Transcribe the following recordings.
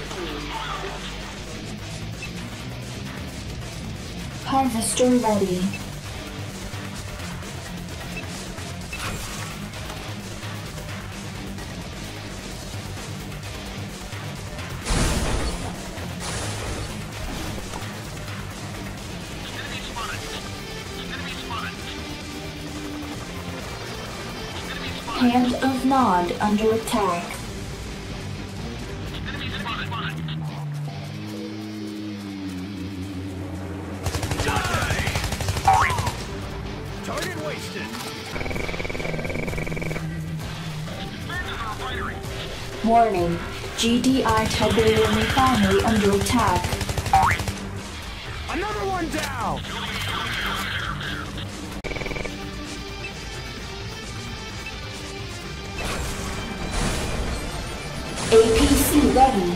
Harvester ready. Hand of Nod under attack. Target wasted. Warning. GDI Tiberium Refinery under attack. Another one down. APC ready.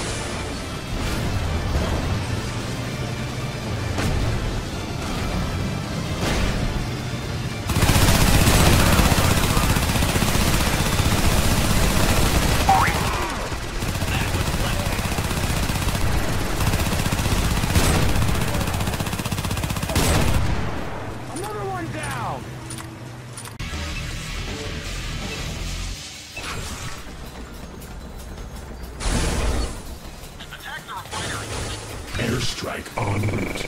Another one down. Airstrike en route.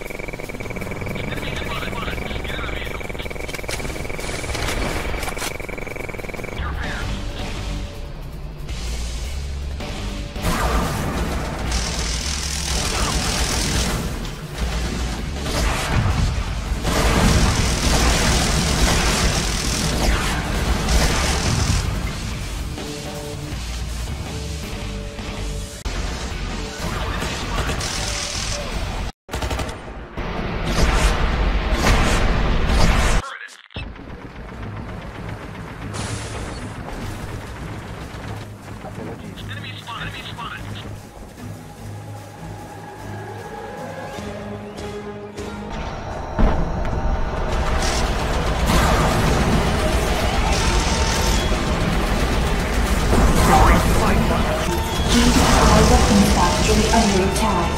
Under attack.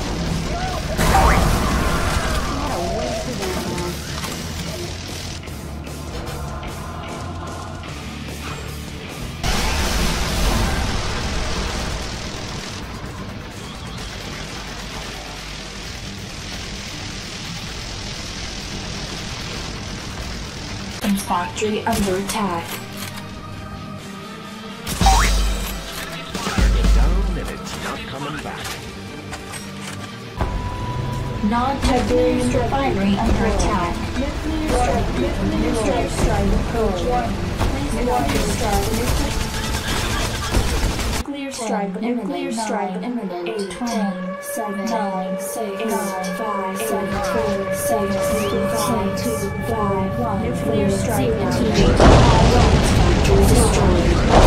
Factory under attack. Target down and it's not coming back. Non-Tiberium Refinery under attack. Nuclear strike Nuclear strike imminent. 8, 10, 7, 9, 6, 5, 7, 4, 6, 2, 5, 1. Nuclear strike imminent. Factory destroyed.